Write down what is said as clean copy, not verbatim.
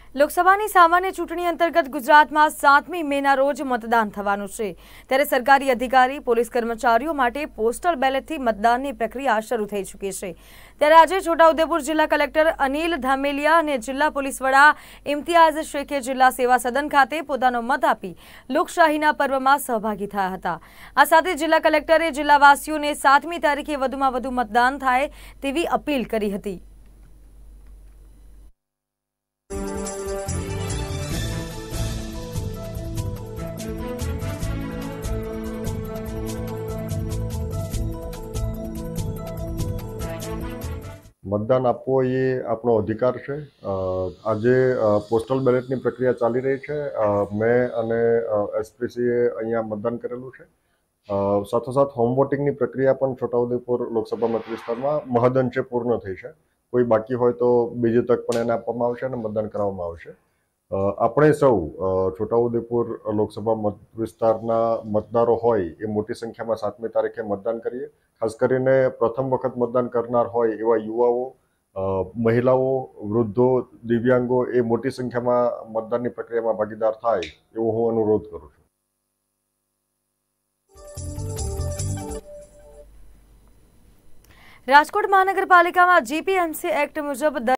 લોકસભાની સામાન્ય ચૂંટણી અંતર્ગત ગુજરાતમાં 7મી મેના રોજ મતદાન થવાનું છે, ત્યારે સરકારી અધિકારી, પોલીસ કર્મચારીઓ માટે પોસ્ટલ બેલેટથી મતદાનની પ્રક્રિયા શરૂ થઈ ચૂકી છે। ત્યારે આજે છોટાઉદેપુર જિલ્લા કલેક્ટર અનિલ ધામેલિયા અને જિલ્લા પોલીસ વડા ઇમ્તિયાઝ શેખે જિલ્લા સેવા સદન ખાતે પોતાનો મત આપી લોકશાહીના પર્વમાં સહભાગી થયા હતા। આ સાથે જિલ્લા કલેક્ટરે જિલ્લાવાસીઓને 7મી તારીખે વધુમાં વધુ મતદાન થાય તેવી અપીલ કરી હતી। मतदान आपवो ये आपनो अधिकार है। आज पोस्टल बेलेटनी प्रक्रिया चाली रही है। मैं अने एसपीसीए अहींया मतदान करेलुं छे। साथोसाथ होम वोटिंगनी प्रक्रिया पण छोटाउदेपुर लोकसभा मत विस्तारमां महदअंशे पूर्ण थई छे। कोई बाकी होय तो बीजी तक पण एने आपवामां आवशे अने मतदान कराववामां आवशे। આપણે સૌ છોટાઉદેપુર લોકસભા મત વિસ્તારના મતદારો હોય એ મોટી સંખ્યામાં 7મી તારીખે મતદાન કરીએ। ખાસ કરીને પ્રથમ વખત મતદાન કરનાર હોય એવા યુવાઓ, મહિલાઓ, વૃદ્ધો, દિવ્યાંગો એ મોટી સંખ્યામાં મતદાનની પ્રક્રિયામાં ભાગીદાર થાય એવો હું અનુરોધ કરું છું। રાજકોટ મહાનગરપાલિકામાં જીપીએમસી એક્ટ મુજબ